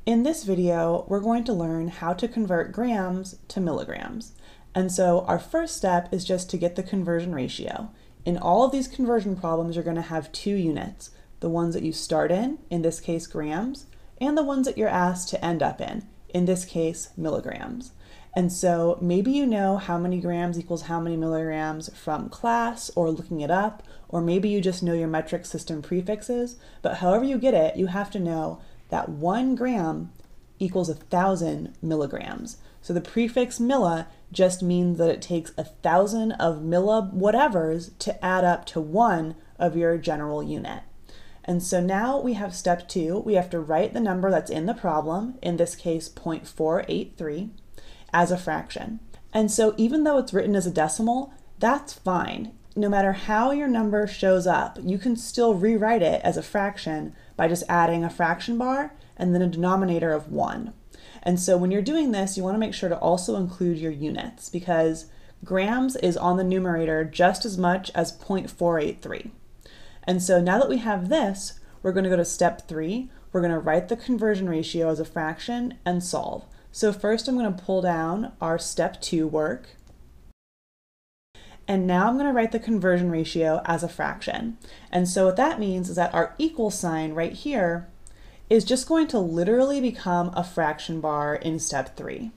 In this video, we're going to learn how to convert grams to milligrams. And so our first step is just to get the conversion ratio. In all of these conversion problems, you're going to have two units, the ones that you start in this case grams, and the ones that you're asked to end up in this case milligrams. And so maybe you know how many grams equals how many milligrams from class or looking it up, or maybe you just know your metric system prefixes, but however you get it, you have to know that 1 gram equals 1,000 milligrams. So the prefix milli just means that it takes 1,000 of milli whatevers to add up to 1 of your general unit. And so now we have step 2. We have to write the number that's in the problem, in this case 0.483, as a fraction. And so even though it's written as a decimal, that's fine. No matter how your number shows up, you can still rewrite it as a fraction by just adding a fraction bar and then a denominator of 1. And so when you're doing this, you want to make sure to also include your units, because grams is on the numerator just as much as 0.483. And so now that we have this, we're going to go to step 3. We're going to write the conversion ratio as a fraction and solve. So first I'm going to pull down our step 2 work. And now I'm going to write the conversion ratio as a fraction. And so what that means is that our equal sign right here is just going to literally become a fraction bar in step 3.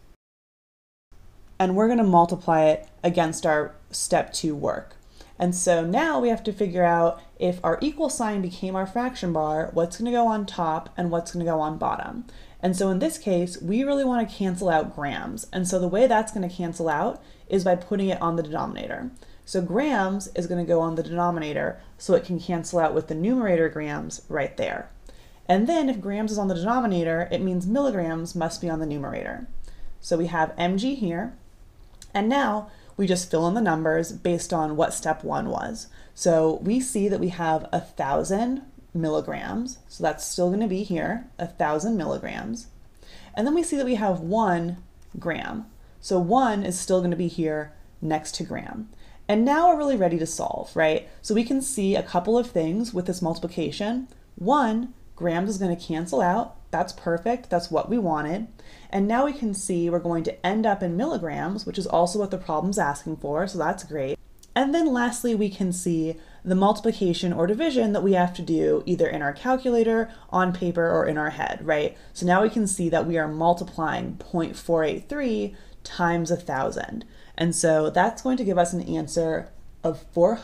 And we're going to multiply it against our step 2 work. And so now we have to figure out if our equal sign became our fraction bar, what's going to go on top and what's going to go on bottom. And so in this case, we really want to cancel out grams. And so the way that's going to cancel out is by putting it on the denominator. So grams is going to go on the denominator so it can cancel out with the numerator grams right there. And then if grams is on the denominator, it means milligrams must be on the numerator. So we have mg here, and now we just fill in the numbers based on what step 1 was. So we see that we have 1,000 milligrams, so that's still going to be here, 1,000 milligrams. And then we see that we have 1 gram. So 1 is still going to be here next to gram. And now we're really ready to solve, right? So we can see a couple of things with this multiplication. 1, grams is going to cancel out. That's perfect. That's what we wanted. And now we can see we're going to end up in milligrams, which is also what the problem's asking for, so that's great. And then lastly, we can see the multiplication or division that we have to do either in our calculator, on paper, or in our head, right? So now we can see that we are multiplying 0.483 times 1,000. And so that's going to give us an answer of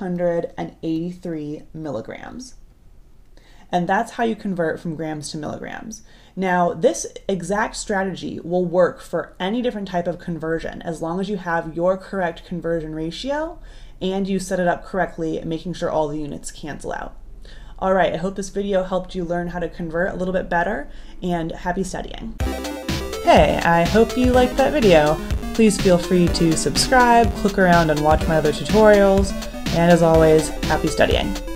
483 milligrams. And that's how you convert from grams to milligrams. Now, this exact strategy will work for any different type of conversion as long as you have your correct conversion ratio and you set it up correctly, making sure all the units cancel out. All right, I hope this video helped you learn how to convert a little bit better, and happy studying. Hey, I hope you liked that video. Please feel free to subscribe, click around and watch my other tutorials, and as always, happy studying.